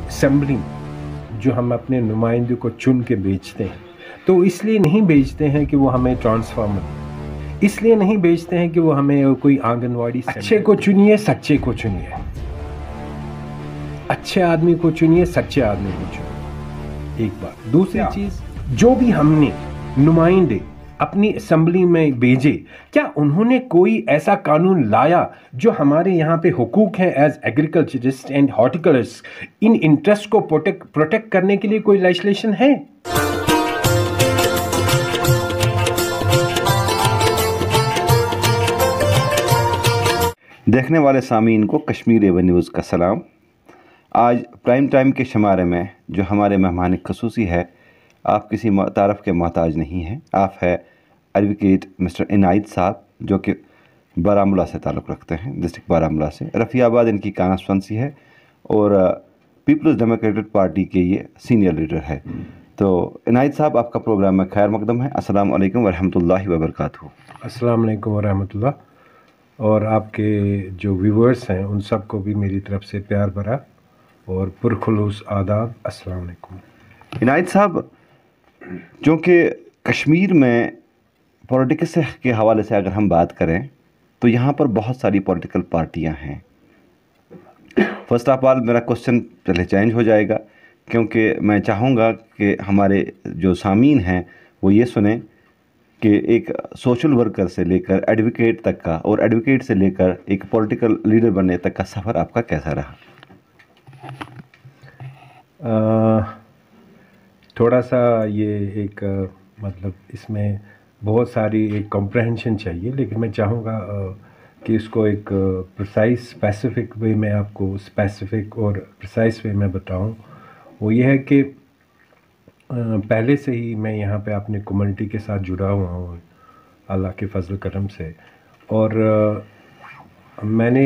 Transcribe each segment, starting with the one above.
Assembly जो हम अपने नुमाइंदों को चुन के बेचते हैं, तो इसलिए नहीं बेचते हैं कि वो हमें ट्रांसफार्मर, इसलिए नहीं बेचते हैं कि वो हमें कोई आंगनवाड़ी। अच्छे को चुनिए, सच्चे को चुनिए, अच्छे आदमी को चुनिए, सच्चे आदमी को चुनिए, एक बात। दूसरी चीज़, जो भी हमने नुमाइंदे अपनी असम्बली में भेजे, क्या उन्होंने कोई ऐसा कानून लाया जो हमारे यहाँ पे हुकूक हैं एज एग्रीकल्चरिस्ट एंड हॉर्टिकल्चरिस्ट, इन इंटरेस्ट को प्रोटेक्ट करने के लिए कोई लेजिस्लेशन है? देखने वाले सामीन को कश्मीर एवन न्यूज़ का सलाम। आज प्राइम टाइम के शुमारे में जो हमारे मेहमान खसूसी है, आप किसी तारफ़ के मोहताज नहीं हैं। आप है एडवोकेट मिस्टर इनायत साहब, जो कि बारामूला से ताल्लुक़ रखते हैं, डिस्ट्रिक्ट बारामूला से। रफ़ियाबाद इनकी कॉन्स्टिट्यूंसी है और पीपल्स डेमोक्रेटिक पार्टी के ये सीनियर लीडर है। तो इनायत साहब, आपका प्रोग्राम में खैर मकदम है। अस्सलाम वालेकुम वरहमतुल्लाहि वबरकातुहू। अस्सलाम वालेकुम वरहमतुल्लाह, और आपके जो व्यूवर्स हैं उन सब को भी मेरी तरफ से प्यार भरा और पुरखुलूस आदाब। अस्सलाम वालेकुम। इनायत साहब, चूँकि कश्मीर में पॉलिटिक्स के हवाले से अगर हम बात करें तो यहाँ पर बहुत सारी पॉलिटिकल पार्टियाँ हैं। फ़र्स्ट ऑफ ऑल मेरा क्वेश्चन पहले चेंज हो जाएगा, क्योंकि मैं चाहूँगा कि हमारे जो सामीन हैं वो ये सुने कि एक सोशल वर्कर से लेकर एडवोकेट तक का, और एडवोकेट से लेकर एक पॉलिटिकल लीडर बनने तक का सफ़र आपका कैसा रहा? थोड़ा सा ये एक मतलब इसमें बहुत सारी एक कॉम्प्रहेंशन चाहिए, लेकिन मैं चाहूँगा कि इसको एक प्रिसाइज स्पेसिफिक वे में आपको स्पेसिफिक और प्रिसाइज वे में बताऊँ। वो ये है कि पहले से ही मैं यहाँ पे अपने कम्युनिटी के साथ जुड़ा हुआ हूँ अल्लाह के फजल करम से। और मैंने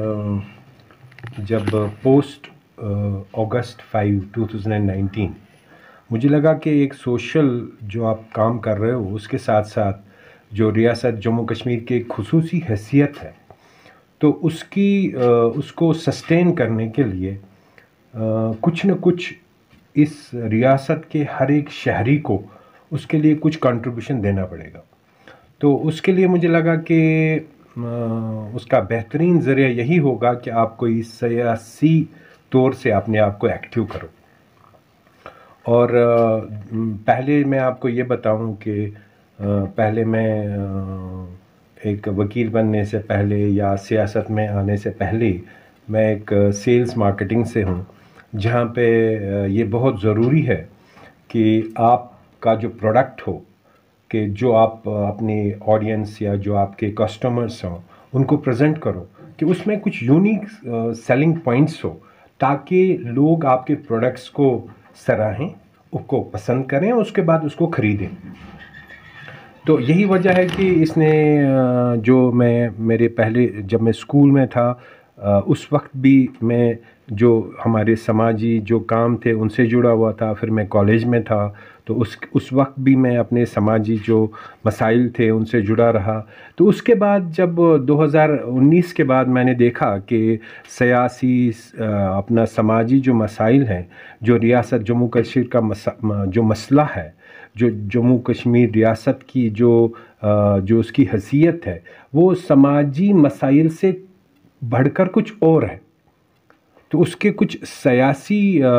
जब पोस्ट अगस्त 5, 2019 मुझे लगा कि एक सोशल जो आप काम कर रहे हो उसके साथ साथ जो रियासत जम्मू कश्मीर की एक खुसूसी हैसियत है, तो उसको सस्टेन करने के लिए कुछ न कुछ इस रियासत के हर एक शहरी को उसके लिए कुछ कंट्रीब्यूशन देना पड़ेगा। तो उसके लिए मुझे लगा कि उसका बेहतरीन ज़रिया यही होगा कि आप कोई सियासी तौर से अपने आप को एक्टिव करो। और पहले मैं आपको ये बताऊं कि पहले मैं एक वकील बनने से पहले या सियासत में आने से पहले मैं एक सेल्स मार्केटिंग से हूं, जहां पे ये बहुत ज़रूरी है कि आपका जो प्रोडक्ट हो, कि जो आप अपने ऑडियंस या जो आपके कस्टमर्स हों उनको प्रेजेंट करो, कि उसमें कुछ यूनिक सेलिंग पॉइंट्स हो, ताकि लोग आपके प्रोडक्ट्स को सराहें, उसको पसंद करें, उसके बाद उसको ख़रीदें। तो यही वजह है कि इसने जो मेरे पहले जब मैं स्कूल में था उस वक्त भी मैं जो हमारे समाजी जो काम थे उनसे जुड़ा हुआ था। फिर मैं कॉलेज में था तो उस वक्त भी मैं अपने समाजी जो मसाइल थे उनसे जुड़ा रहा। तो उसके बाद जब 2019 के बाद मैंने देखा कि सियासी अपना समाजी जो मसाइल हैं, जो रियासत जम्मू कश्मीर का जो मसला है, जो जम्मू कश्मीर रियासत की जो उसकी हैसियत है, वो समाजी मसाइल से बढ़कर कुछ और है। तो उसके कुछ सियासी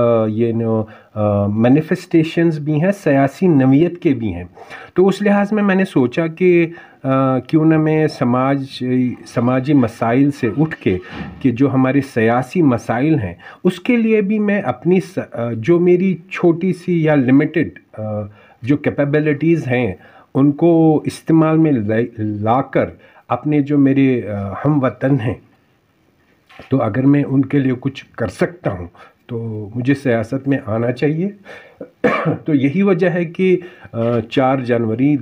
मैनिफेस्टेशंस भी हैं, सियासी नवीयत के भी हैं। तो उस लिहाज में मैंने सोचा कि क्यों ना मैं समाजी मसाइल से उठ के कि जो हमारे सियासी मसाइल हैं उसके लिए भी मैं अपनी जो मेरी छोटी सी या लिमिटेड जो कैपेबिलिटीज़ हैं उनको इस्तेमाल में लाकर अपने जो मेरे हम वतन हैं, तो अगर मैं उनके लिए कुछ कर सकता हूँ तो मुझे सियासत में आना चाहिए। तो यही वजह है कि 4 जनवरी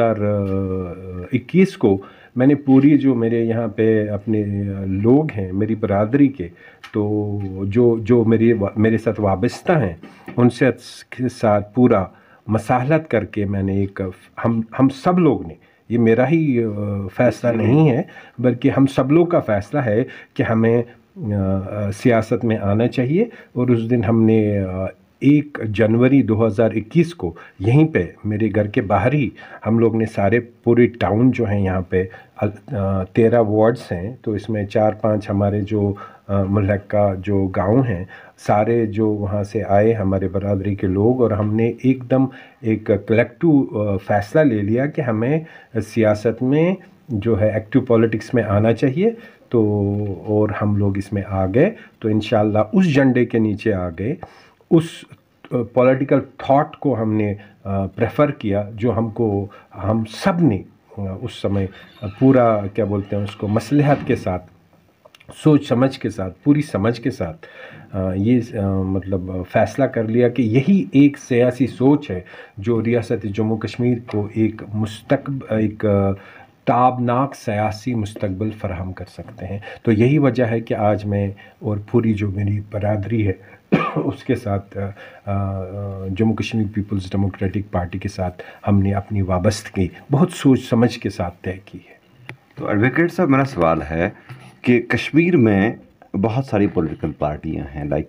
2021 को मैंने पूरी जो मेरे यहाँ पे अपने लोग हैं मेरी बरादरी के, तो जो मेरे साथ वाबस्ता हैं उनसे साथ पूरा मसाहलत करके मैंने एक हम सब लोग ने, ये मेरा ही फ़ैसला नहीं है बल्कि हम सब लोग का फ़ैसला है कि हमें सियासत में आना चाहिए। और उस दिन हमने 1 जनवरी 2021 को यहीं पे मेरे घर के बाहर ही हम लोग ने सारे पूरे टाउन जो हैं यहाँ पे 13 वार्ड्स हैं, तो इसमें 4-5 हमारे जो मुल्का जो गांव हैं, सारे जो वहाँ से आए हमारे बरादरी के लोग, और हमने एकदम एक कलेक्टिव फ़ैसला ले लिया कि हमें सियासत में जो है एक्टिव पॉलिटिक्स में आना चाहिए। तो और हम लोग इसमें आ गए, तो इंशाल्लाह उस झंडे के नीचे आ गए, उस पॉलिटिकल थॉट को हमने प्रेफर किया जो हम सब ने उस समय पूरा क्या बोलते हैं उसको मसलहत के साथ, सोच समझ के साथ, पूरी समझ के साथ ये मतलब फ़ैसला कर लिया कि यही एक सियासी सोच है जो रियासत जम्मू कश्मीर को एक ताबनाक सियासी मुस्तकबिल फ़राहम कर सकते हैं। तो यही वजह है कि आज मैं और पूरी जो मेरी बरादरी है उसके साथ Jammu Kashmir peoples democratic party के साथ हमने अपनी वाबस्तगी बहुत सोच समझ के साथ तय की है। तो एडवोकेट साहब, मेरा सवाल है कि कश्मीर में बहुत सारी पॉलिटिकल पार्टियां हैं, like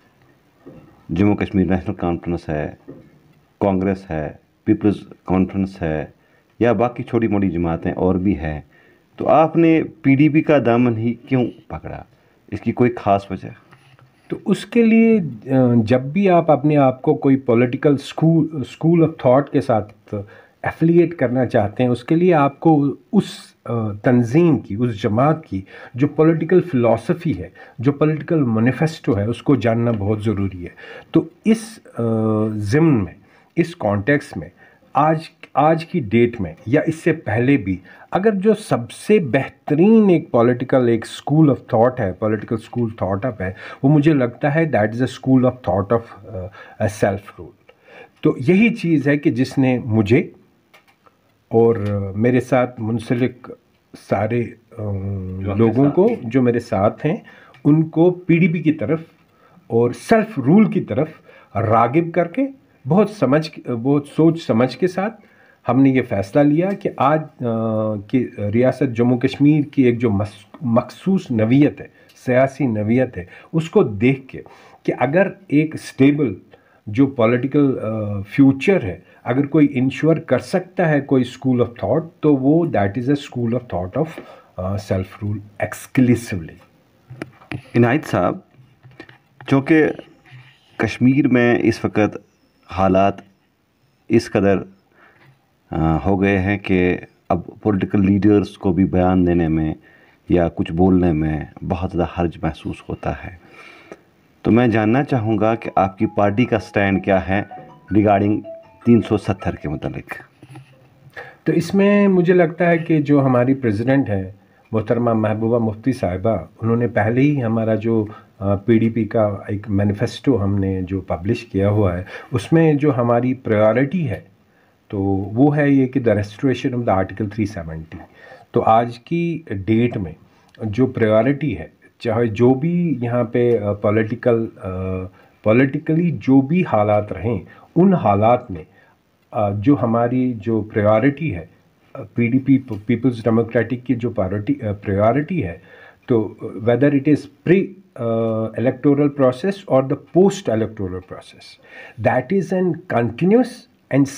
Jammu Kashmir national conference है, कांग्रेस है, पीपल्स कॉन्फ्रेंस है, या बाकी छोटी मोटी जमातें और भी हैं। तो आपने पीडीपी का दामन ही क्यों पकड़ा? इसकी कोई ख़ास वजह? तो उसके लिए जब भी आप अपने आप को कोई पॉलिटिकल स्कूल ऑफ थॉट के साथ एफिलिएट करना चाहते हैं, उसके लिए आपको उस तंजीम की, उस जमात की जो पॉलिटिकल फ़िलॉसफी है, जो पॉलिटिकल मैनिफेस्टो है, उसको जानना बहुत ज़रूरी है। तो इस ज़िम्न में, इस कॉन्टेक्स्ट में आज की डेट में या इससे पहले भी अगर जो सबसे बेहतरीन एक स्कूल ऑफ थॉट है, पॉलिटिकल स्कूल थॉट अप है, वो मुझे लगता है that is a school of thought of self rule. तो यही चीज़ है कि जिसने मुझे और मेरे साथ मुंसलिक सारे लोगों को जो मेरे साथ हैं उनको पीडीपी की तरफ और सेल्फ रूल की तरफ रागिब करके बहुत सोच समझ के साथ हमने ये फ़ैसला लिया कि आज की रियासत जम्मू कश्मीर की एक जो मखसूस नवियत है, सियासी नवियत है, उसको देख के कि अगर एक स्टेबल जो पॉलिटिकल फ्यूचर है अगर कोई इंश्योर कर सकता है कोई स्कूल ऑफ थॉट, तो वो that is a school of thought of self rule exclusively. Inayat साहब, चूँकि कश्मीर में इस वक्त हालात इस कदर हो गए हैं कि अब पॉलिटिकल लीडर्स को भी बयान देने में या कुछ बोलने में बहुत ज़्यादा हर्ज महसूस होता है, तो मैं जानना चाहूँगा कि आपकी पार्टी का स्टैंड क्या है रिगार्डिंग 370 के मुतालिक। तो इसमें मुझे लगता है कि जो हमारी प्रेसिडेंट है मोहतरमा महबूबा मुफ्ती साहिबा, उन्होंने पहले ही हमारा जो पीडीपी का एक मैनिफेस्टो हमने जो पब्लिश किया हुआ है, उसमें जो हमारी प्रायोरिटी है तो वो है ये कि the restoration of the article 370। तो आज की डेट में जो प्रायोरिटी है, चाहे जो भी यहाँ पे पॉलिटिकली जो भी हालात रहें, उन हालात में जो हमारी जो प्रायोरिटी है पीडीपी पीपल्स डेमोक्रेटिक की जो प्रायोरिटी है, तो whether it is pre electoral process or the post electoral process, that is an continuous and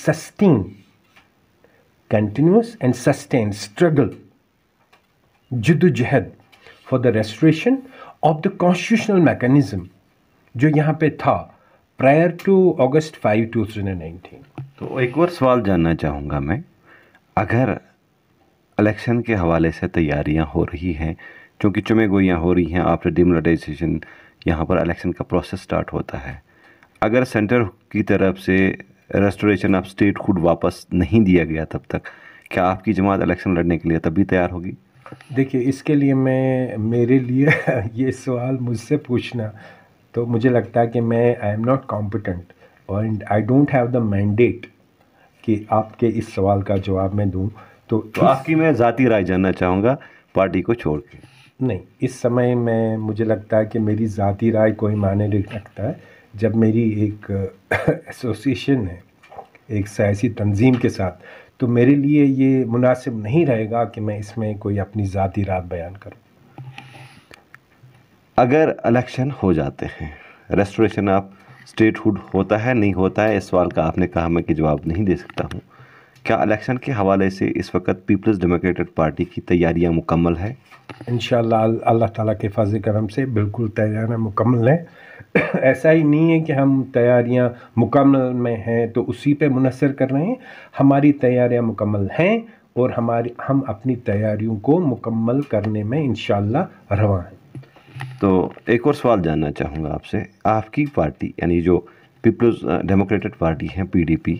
sustained struggle, जिद्दोजहद for the restoration of the constitutional mechanism जो यहाँ पे था prior to August 5, 2019। तो एक और सवाल जानना चाहूँगा मैं, अगर इलेक्शन के हवाले से तैयारियां हो रही हैं, क्योंकि चुमे गोइयाँ हो रही हैं, आफ्टर डिमोनेटाइजेशन यहाँ पर इलेक्शन का प्रोसेस स्टार्ट होता है, अगर सेंटर की तरफ से रेस्टोरेशन ऑफ स्टेटहुड वापस नहीं दिया गया तब तक, क्या आपकी जमात इलेक्शन लड़ने के लिए तब भी तैयार होगी? देखिए, इसके लिए मेरे लिए ये सवाल मुझसे पूछना, तो मुझे लगता है कि आई एम नॉट कॉम्पिटेंट और I don't have the mandate कि आपके इस सवाल का जवाब मैं दूं। तो आपकी मैं ज़ाती राय जानना चाहूँगा पार्टी को छोड़ के। नहीं, इस समय मुझे लगता है कि मेरी ज़ाती राय कोई मायने नहीं रखता है। जब मेरी एक एसोसिएशन है एक सियासी तंजीम के साथ, तो मेरे लिए ये मुनासिब नहीं रहेगा कि मैं इसमें कोई अपनी ज़ाती राय बयान करूं। अगर इलेक्शन हो जाते हैं, रेस्टोरेशन ऑफ स्टेटहुड होता है नहीं होता है, इस सवाल का आपने कहा मैं कि जवाब नहीं दे सकता हूँ। क्या इलेक्शन के हवाले से इस वक्त पीपल्स डेमोक्रेटिक पार्टी की तैयारियां मुकम्मल है? इंशाअल्लाह अल्लाह ताला के फजल करम से बिल्कुल तैयारियां मुकम्मल हैं। ऐसा ही नहीं है कि हम तैयारियां मुकम्मल में हैं तो उसी पे मुनहसर कर रहे हैं। हमारी तैयारियां मुकम्मल हैं और हम अपनी तैयारियों को मुकम्मल करने में इंशाअल्लाह रवा हैं। तो एक और सवाल जानना चाहूँगा आपसे, आपकी पार्टी यानी जो पीपल्स डेमोक्रेटिक पार्टी है PDP,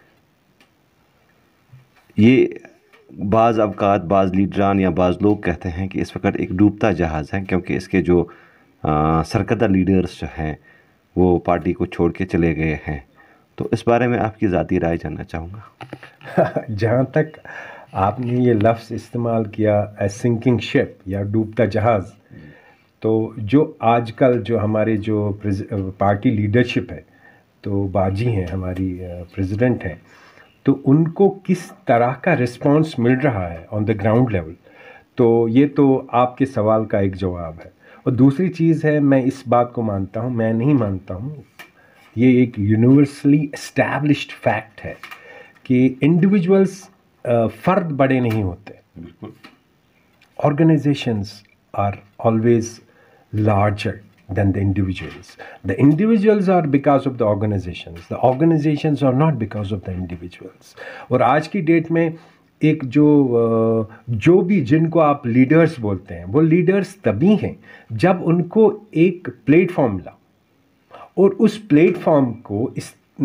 ये बाज़ अवकात बाज़ लीडरान या बाज़ लोग कहते हैं कि इस वक्त एक डूबता जहाज़ है, क्योंकि इसके जो सरकर्दा लीडर्स जो हैं वो पार्टी को छोड़ के चले गए हैं। तो इस बारे में आपकी ज़ाती राय जानना चाहूँगा। जहाँ तक आपने ये लफ्ज़ इस्तेमाल किया ए सिंकिंग शिप या डूबता जहाज़, तो जो आजकल जो हमारे जो पार्टी लीडरशिप है, तो बाजी हैं हमारी प्रेसिडेंट हैं, तो उनको किस तरह का रिस्पांस मिल रहा है ऑन द ग्राउंड लेवल, तो ये तो आपके सवाल का एक जवाब है। और दूसरी चीज़ है, मैं इस बात को मानता हूँ, मैं नहीं मानता हूँ, ये एक यूनिवर्सली एस्टैब्लिश्ड फैक्ट है कि इंडिविजुअल्स फ़र्द बड़े नहीं होते, बिल्कुल। Organisations are always larger than the individuals. The individuals are because of the organizations. The organizations are not because of the individuals. और आज की डेट में एक जो भी जिनको आप लीडर्स बोलते हैं, वो लीडर्स तभी हैं जब उनको एक प्लेटफॉर्म मिला, और उस प्लेटफॉर्म को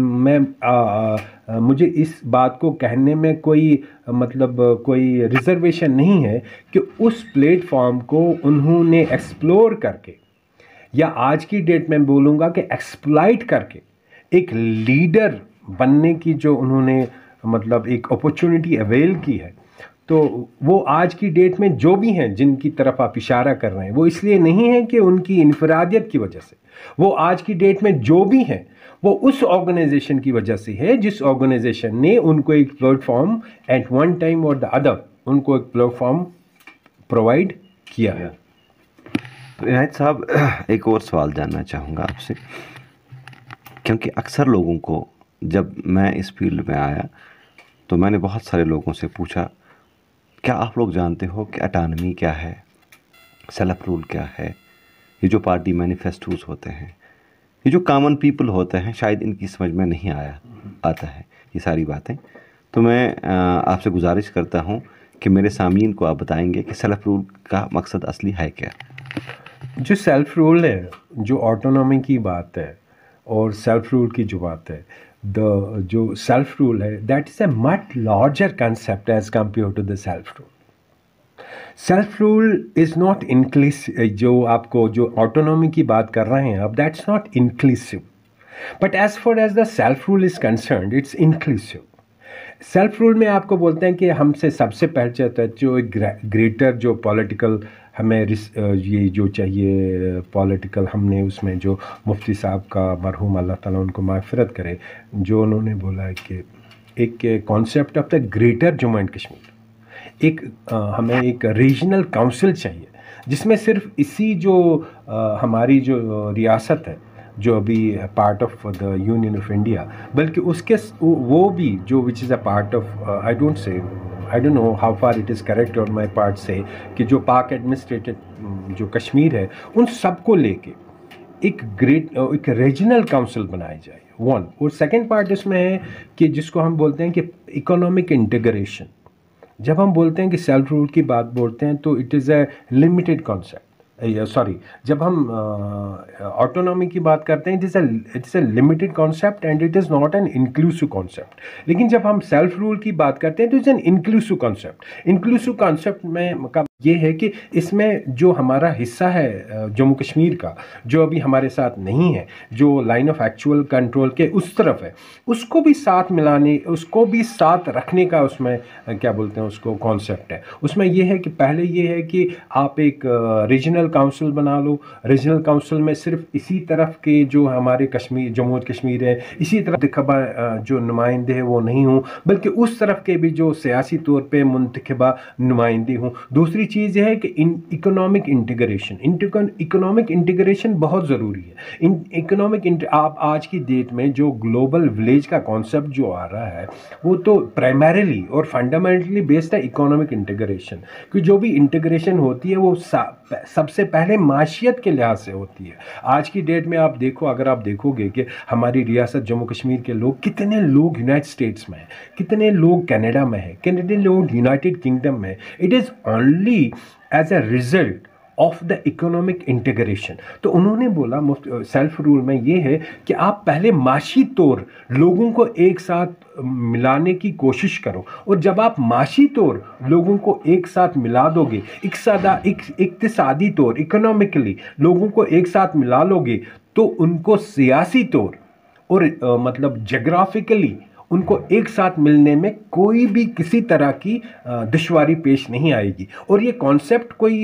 मुझे इस बात को कहने में कोई कोई रिजर्वेशन नहीं है कि उस प्लेटफॉर्म को उन्होंने एक्सप्लोर करके, या आज की डेट में बोलूँगा कि एक्सप्लॉइट करके एक लीडर बनने की जो उन्होंने एक अपॉर्चुनिटी अवेल की है, तो वो आज की डेट में जो भी हैं जिनकी तरफ आप इशारा कर रहे हैं, वो इसलिए नहीं है कि उनकी इनफरादियत की वजह से, वो आज की डेट में जो भी हैं वो उस ऑर्गेनाइजेशन की वजह से है जिस ऑर्गेनाइजेशन ने उनको एक प्लेटफॉर्म एट वन टाइम और द अदर उनको एक प्लेटफॉर्म प्रोवाइड किया है। तो इनायत साहब, एक और सवाल जानना चाहूँगा आपसे, क्योंकि अक्सर लोगों को, जब मैं इस फील्ड में आया तो मैंने बहुत सारे लोगों से पूछा, क्या आप लोग जानते हो कि ऑटोनॉमी क्या है, सेल्फ रूल क्या है, ये जो पार्टी मैनिफेस्टोज होते हैं, ये जो कॉमन पीपल होते हैं, शायद इनकी समझ में नहीं आता है ये सारी बातें। तो मैं आपसे गुजारिश करता हूँ कि मेरे सामीन को आप बताएंगे कि सेल्फ रूल का मकसद असली है क्या। जो सेल्फ रूल है, जो ऑटोनॉमी की बात है और सेल्फ रूल की जो बात है, जो सेल्फ रूल है, that is a much larger concept as compare to the self rule. Self rule is not inclusive, जो ऑटोनॉमी की बात कर रहे हैं अब, that's not inclusive, but as far as the self rule is concerned, it's inclusive. Self rule में आपको बोलते हैं कि हमसे सबसे पहले चाहता है जो एक ग्रेटर जो पॉलिटिकल हमें ये जो चाहिए पॉलिटिकल, हमने उसमें जो मुफ्ती साहब का मरहूम अल्लाह ताला उनको माग़फ़िरत करे, जो उन्होंने बोला है कि एक concept of the greater Jammu and Kashmir, हमें एक रीजनल काउंसिल चाहिए जिसमें सिर्फ इसी जो हमारी जो रियासत है, जो अभी part of the union of India, बल्कि उसके वो भी जो which is a part of, I don't know how far it is correct on my part से, कि जो पाक एडमिनिस्ट्रेटेड जो कश्मीर है, उन सबको लेके एक रीजनल काउंसिल बनाई जाए, वन। और सेकेंड पार्ट इसमें है कि जिसको हम बोलते हैं कि इकोनॉमिक इंटीग्रेशन। जब हम बोलते हैं कि सेल्फ रूल की बात बोलते हैं तो it is a limited concept, जब हम ऑटोनॉमी की बात करते हैं it is a limited concept and it is not an inclusive concept. लेकिन जब हम सेल्फ रूल की बात करते हैं तो it's an inclusive concept. Inclusive concept में का ये है कि इसमें जो हमारा हिस्सा है जम्मू कश्मीर का, जो अभी हमारे साथ नहीं है, जो लाइन ऑफ एक्चुअल कंट्रोल के उस तरफ है, उसको भी साथ मिलाने, उसको भी साथ रखने का उसमें क्या बोलते हैं उसको कॉन्सेप्ट है। उसमें ये है कि पहले ये है कि आप एक रीजनल काउंसिल बना लो। रीजनल काउंसिल में सिर्फ इसी तरफ के जो हमारे कश्मीर, जम्मू और कश्मीर है, इसी तरफ दिखबा जो नुमाइंदे हैं वो नहीं हूँ, बल्कि उस तरफ के भी जो सियासी तौर पे मुंतखबा नुमाइंदे हूँ। दूसरी चीज़ है कि इकोनॉमिक इंटीग्रेशन बहुत ज़रूरी है। आप आज की डेट में जो ग्लोबल विलेज का कॉन्सेप्ट जो आ रहा है वो तो प्राइमरीली और फंडामेंटली बेस्ड है इकोनॉमिक इंटीग्रेशन, कि जो भी इंटीग्रेशन होती है वो सबसे पहले माशियत के लिहाज से होती है। आज की डेट में आप देखो, अगर आप देखोगे कि हमारी रियासत जम्मू कश्मीर के लोग, कितने लोग यूनाइटेड स्टेट्स में हैं, कितने लोग कनाडा में हैं, कितने लोग यूनाइटेड किंगडम में। It is only as a result of the economic integration. तो उन्होंने बोला सेल्फ रूल में ये है कि आप पहले माशी तौर लोगों को एक साथ मिलाने की कोशिश करो, और जब आप माशी तौर लोगों को एक साथ मिला दोगे, इक्तिसादी तौर इकोनॉमिकली लोगों को एक साथ मिला लोगे, तो उनको सियासी तौर और मतलब जोग्राफिकली उनको एक साथ मिलने में कोई भी किसी तरह की दुश्वारी पेश नहीं आएगी। और ये कॉन्सेप्ट कोई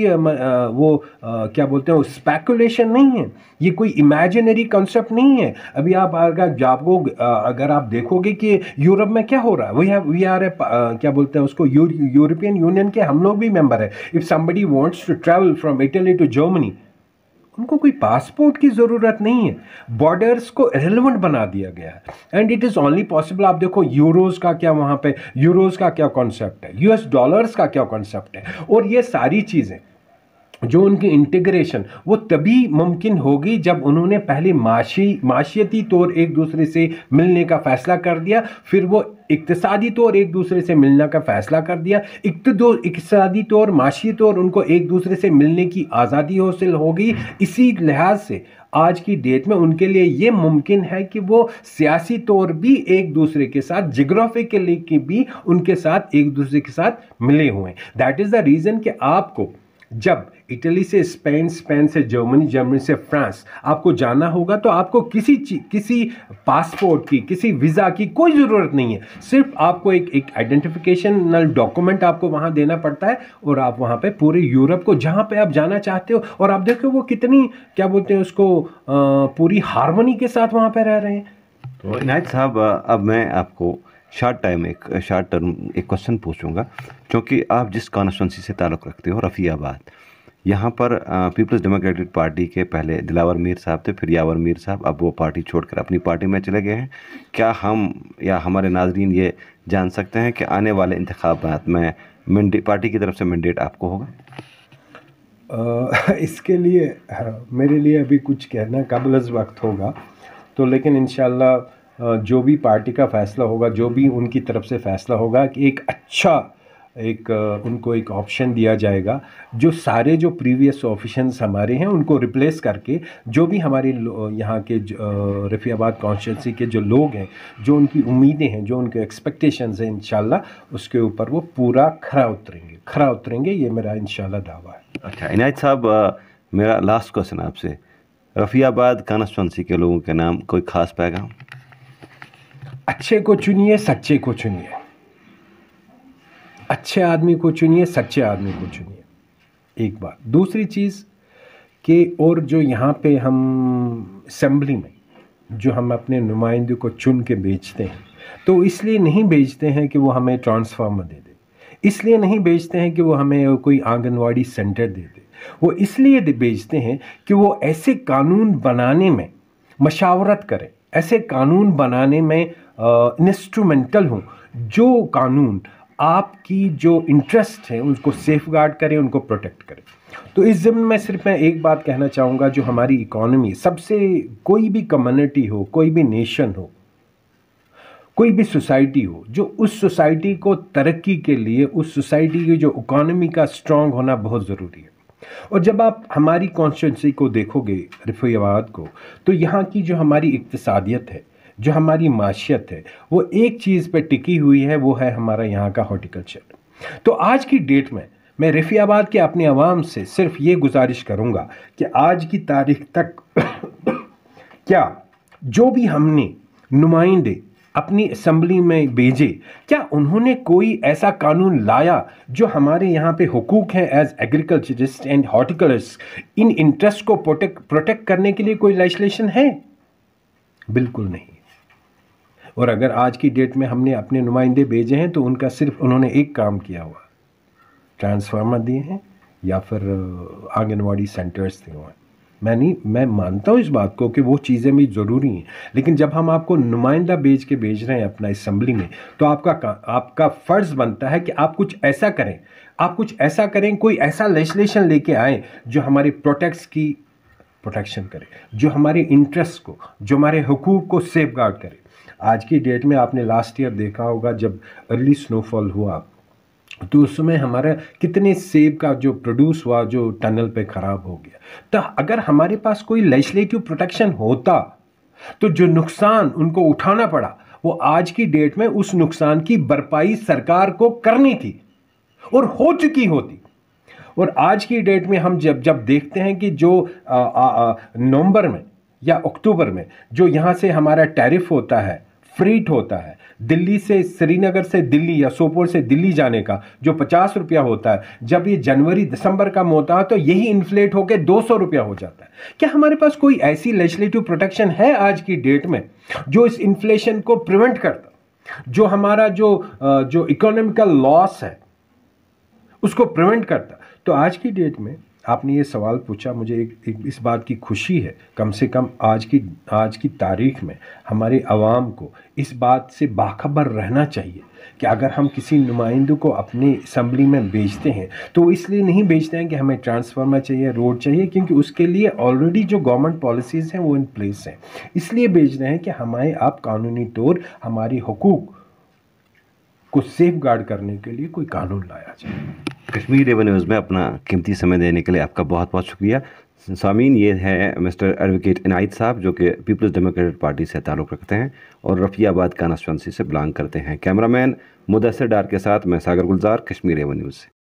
क्या बोलते हैं, स्पेकुलेशन नहीं है, ये कोई इमेजिनरी कॉन्सेप्ट नहीं है। अभी अगर आप देखोगे कि यूरोप में क्या हो रहा है, वी आर क्या बोलते हैं उसको, यूरोपियन यूनियन के हम लोग भी मेंबर है। If somebody wants to travel from Italy to Germany, उनको कोई पासपोर्ट की ज़रूरत नहीं है, बॉर्डर्स को इरेलेवेंट बना दिया गया है। And it is only possible. आप देखो यूरोज़ का क्या, वहाँ पे यूरोज़ का क्या कॉन्सेप्ट है, यूएस डॉलर्स का क्या कॉन्सेप्ट है, और ये सारी चीज़ें जो उनकी इंटीग्रेशन वो तभी मुमकिन होगी जब उन्होंने पहले माशियती तौर एक दूसरे से मिलने का फ़ैसला कर दिया, फिर वो इक्तिसादी तौर एक दूसरे से मिलने का फ़ैसला कर दिया, इक्तिसादी तौर माशी तौर उनको एक दूसरे से मिलने की आज़ादी हासिल होगी। इसी लिहाज से आज की डेट में उनके लिए ये मुमकिन है कि वो सियासी तौर भी एक दूसरे के साथ, जियोग्राफिकली के भी उनके साथ एक दूसरे के साथ मिले हुए हैं। दैट इज़ द रीज़न कि आपको जब इटली से स्पेन, स्पेन से जर्मनी, जर्मनी से फ्रांस आपको जाना होगा, तो आपको किसी पासपोर्ट की, किसी वीज़ा की कोई ज़रूरत नहीं है। सिर्फ आपको एक आइडेंटिफिकेशनल डॉक्यूमेंट आपको वहाँ देना पड़ता है, और आप वहाँ पे पूरे यूरोप को जहाँ पे आप जाना चाहते हो, और आप देखो वो कितनी क्या बोलते हैं उसको, पूरी हार्मनी के साथ वहाँ पे रह रहे हैं। तो इनायत साहब, अब मैं आपको शॉर्ट टर्म एक क्वेश्चन पूछूंगा, क्योंकि आप जिस कॉन्स्टिट्यूंसी से ताल्लुक़ रखते हो, रफ़ियाबाद, यहाँ पर पीपल्स डेमोक्रेटिक पार्टी के पहले दिलावर मीर साहब थे, फिर यावर मीर साहब, अब वो पार्टी छोड़कर अपनी पार्टी में चले गए हैं। क्या हम या हमारे नाजरीन ये जान सकते हैं कि आने वाले इंतखाबात में पार्टी की तरफ से मैंडेट आपको होगा? इसके लिए मेरे लिए अभी कुछ कहना कबल अज़ वक्त होगा, तो लेकिन इंशाअल्लाह जो भी पार्टी का फ़ैसला होगा, जो भी उनकी तरफ से फ़ैसला होगा, कि उनको एक ऑप्शन दिया जाएगा, जो सारे जो प्रीवियस ऑफिशंस हमारे हैं उनको रिप्लेस करके, जो भी हमारे यहाँ के रफ़ियाबाद कॉन्स्टिट्यूंसी के जो लोग हैं, जो उनकी उम्मीदें हैं, जो उनके एक्सपेक्टेशंस हैं, इंशाल्लाह उसके ऊपर वो पूरा खरा उतरेंगे, ये मेरा इंशाल्लाह दावा है। अच्छा इनायत साहब, मेरा लास्ट क्वेश्चन आपसे, रफ़ियाबाद कॉन्स्टिट्यूंसी के लोगों के नाम कोई ख़ास पैगाम? अच्छे को चुनिए, सच्चे को चुनिए, अच्छे आदमी को चुनिए, सच्चे आदमी को चुनिए, एक बात। दूसरी चीज़ कि और जो यहाँ पे हम असेंबली में जो हम अपने नुमाइंदे को चुन के बेचते हैं, तो इसलिए नहीं बेचते हैं कि वो हमें ट्रांसफार्मर दे दे, इसलिए नहीं बेचते हैं कि वो हमें कोई आंगनवाड़ी सेंटर दे दे, वो इसलिए बेचते हैं कि वो ऐसे कानून बनाने में मशावरत करें, ऐसे कानून बनाने में इंस्ट्रूमेंटल हों, जो कानून आपकी जो इंटरेस्ट है उसको सेफगार्ड करें, उनको प्रोटेक्ट करें। तो इस ज़िम्न में सिर्फ मैं एक बात कहना चाहूँगा, जो हमारी इकॉनमी सबसे, कोई भी कम्युनिटी हो, कोई भी नेशन हो, कोई भी सोसाइटी हो, जो उस सोसाइटी को तरक्की के लिए, उस सोसाइटी की जो इकॉनमी का स्ट्रॉन्ग होना बहुत ज़रूरी है। और जब आप हमारी कॉन्स्टिट्यूंसी को देखोगे, रफ़ियाबाद को, तो यहाँ की जो हमारी इक्तिसादियत है, जो हमारी माशियत है, वो एक चीज़ पे टिकी हुई है, वो है हमारा यहाँ का हॉर्टिकल्चर। तो आज की डेट में मैं रफ़ियाबाद के अपने अवाम से सिर्फ ये गुजारिश करूँगा कि आज की तारीख तक क्या जो भी हमने नुमाइंदे अपनी असम्बली में भेजे, क्या उन्होंने कोई ऐसा कानून लाया जो हमारे यहाँ पे हुकूक हैं एज एग्रीकल्चरिस्ट एंड हॉर्टिकल्चरिस्ट, इन इंटरेस्ट को प्रोटेक्ट करने के लिए कोई लेजिस्लेशन है? बिल्कुल नहीं। और अगर आज की डेट में हमने अपने नुमाइंदे भेजे हैं, तो उनका सिर्फ उन्होंने एक काम किया हुआ, ट्रांसफार्मर दिए हैं, या फिर आंगनवाड़ी सेंटर्स थे वहाँ। मैं मानता हूँ इस बात को कि वो चीज़ें भी ज़रूरी हैं, लेकिन जब हम आपको नुमाइंदा भेज रहे हैं अपना असेंबली में, तो आपका फ़र्ज़ बनता है कि आप कुछ ऐसा करें, कोई ऐसा लेजिस्लेशन लेके आएँ जो हमारे प्रोटेक्शन करे, जो हमारे इंटरेस्ट को, जो हमारे हुकूक को सेफगार्ड करे। आज की डेट में आपने लास्ट ईयर देखा होगा जब अर्ली स्नोफॉल हुआ, तो उस समय हमारा कितने सेब का जो प्रोड्यूस हुआ जो टनल पे ख़राब हो गया। तो अगर हमारे पास कोई लेजिस्लेटिव प्रोटेक्शन होता तो जो नुकसान उनको उठाना पड़ा, वो आज की डेट में उस नुकसान की भरपाई सरकार को करनी थी और हो चुकी होती। और आज की डेट में हम जब देखते हैं कि जो नवंबर में या अक्टूबर में जो यहाँ से हमारा टैरिफ होता है, फ्रीट होता है, दिल्ली से श्रीनगर से दिल्ली या सोपोर से दिल्ली जाने का जो 50 रुपया होता है, जब ये जनवरी दिसंबर का होता है तो यही इन्फ्लेट होकर 200 रुपया हो जाता है। क्या हमारे पास कोई ऐसी लेजिस्लेटिव प्रोटेक्शन है आज की डेट में जो इस इन्फ्लेशन को प्रिवेंट करता, जो हमारा जो इकोनॉमिकल लॉस है उसको प्रिवेंट करता? तो आज की डेट में आपने ये सवाल पूछा, मुझे एक इस बात की खुशी है, कम से कम आज की तारीख में हमारे अवाम को इस बात से बाखबर रहना चाहिए कि अगर हम किसी नुमाइंदों को अपने असम्बली में भेजते हैं तो इसलिए नहीं भेजते हैं कि हमें ट्रांसफार्मर चाहिए, रोड चाहिए, क्योंकि उसके लिए ऑलरेडी जो गवर्नमेंट पॉलिसीज़ हैं वो इन प्लेस हैं। इसलिए भेज रहे हैं कि हमारे आप कानूनी तौर हमारी हुकूक को सेफ गार्ड करने के लिए कोई कानून लाया जाए। कश्मीर एवन न्यूज़ में अपना कीमती समय देने के लिए आपका बहुत बहुत शुक्रिया। सामीन, ये है मिस्टर एडवोकेट इनायत साहब जो कि पीपल्स डेमोक्रेटिक पार्टी से ताल्लुक़ रखते हैं और रफ़ियाबाद कांस्टिट्यूंसी से बिलोंग करते हैं। कैमरामैन मुदस्सिर डार के साथ मैं सागर गुलजार, कश्मीर एवन न्यूज़ से।